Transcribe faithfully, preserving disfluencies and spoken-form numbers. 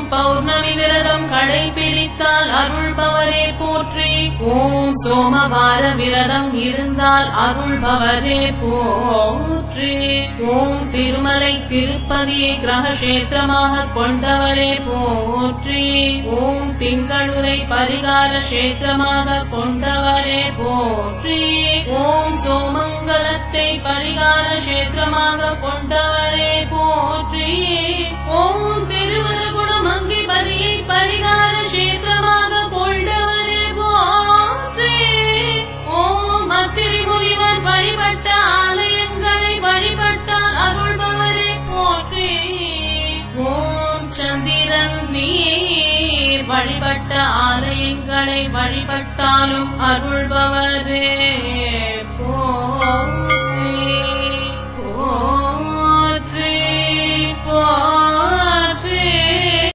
ஓம் பௌர்ணமி விரதம் கடைபிடித்தால் அருள்பவரே போற்றி. ஓம் சோமவார விரதம் இருந்தால் அருள்பவரே போற்றி. ஓம் திருமலை திருப்பதியை கிரகக்ஷேத்திரமாக கொண்டவரே போற்றி. ஓம் திங்களுரை பரிகார கஷேத்திரமாக கொண்டவரே போற்றி. ஓம் சோமங்கலத்தை பரிகார கஷேத்திரமாக கொண்டவரே போற்றி. ஓம் திருவரகுணமங்கிபதியை பரிகார கஷேத்திரமாக கொண்டவரே போற்றி. ஓம் அத்திரி முனிவர் வழிபட்ட ஆலயங்களை வழிபட்டால் அருள்பவரே போற்றி. ஓம் சந்திரன் நீர் வழிபட்ட ஆலயங்களை வழிபட்டாலும் அருள்பவரே போற்றி.